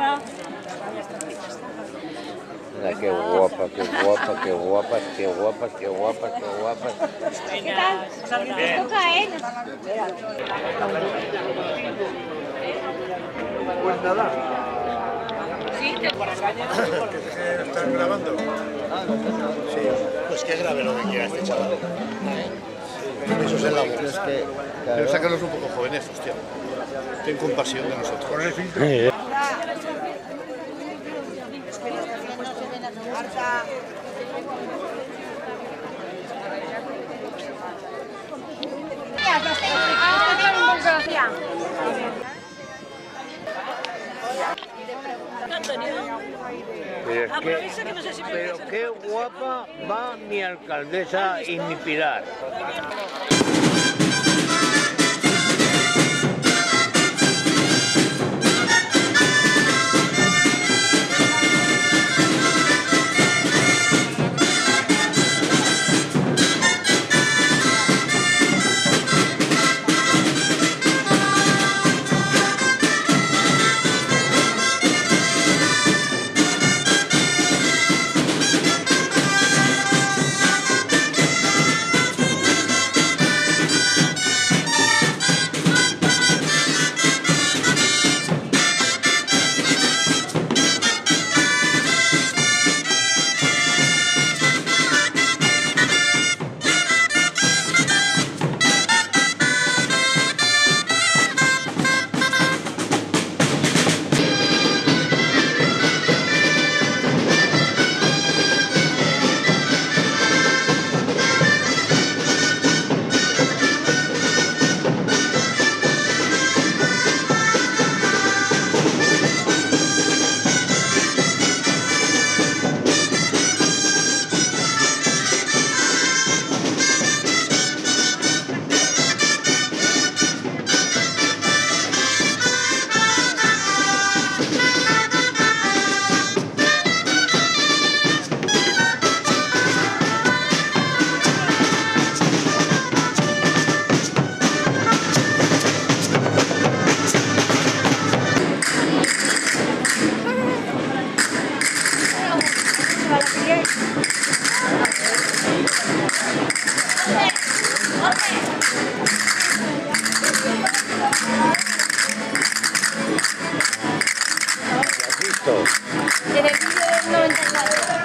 Mira, qué guapa, qué guapa, qué guapa, qué guapa, qué guapa, qué guapa. ¿Qué tal? Nos toca, ¿eh? Pues nada. Sí, ¿Están grabando? Sí. Pues que grabe lo que quiera este chaval. Eso es el labor. Pero sácanos un poco jóvenes, hostia. Ten compasión de nosotros. Con el filtro. Pero qué guapa va mi alcaldesa y mi Pilar. En el vídeo del 94.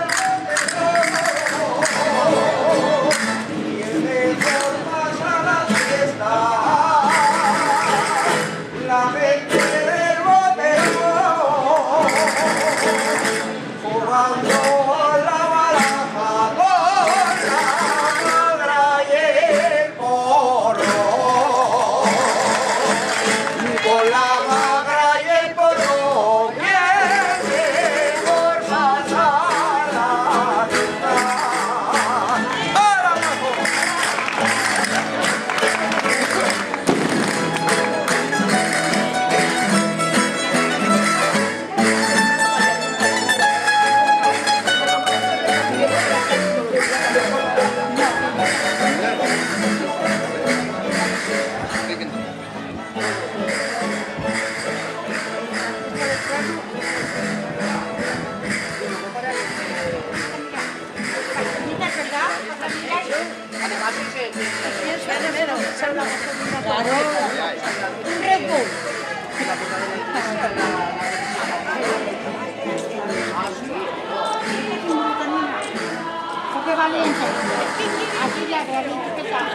Claro, un Red Bull. Qué valiente. Así la realidad que está.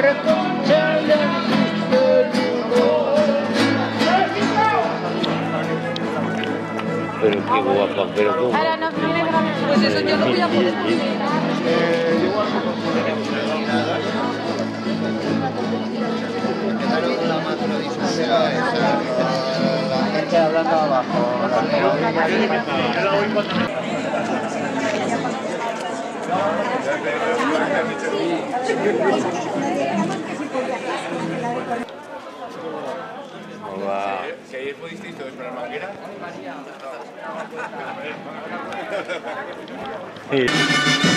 Reconcha y pero qué guapa, pero qué guapa. Ahora no viene grande. Pues eso yo lo voy a poner. La gente hablando abajo. Hola. Si ayer pudisteis todos para la manguera. Sí.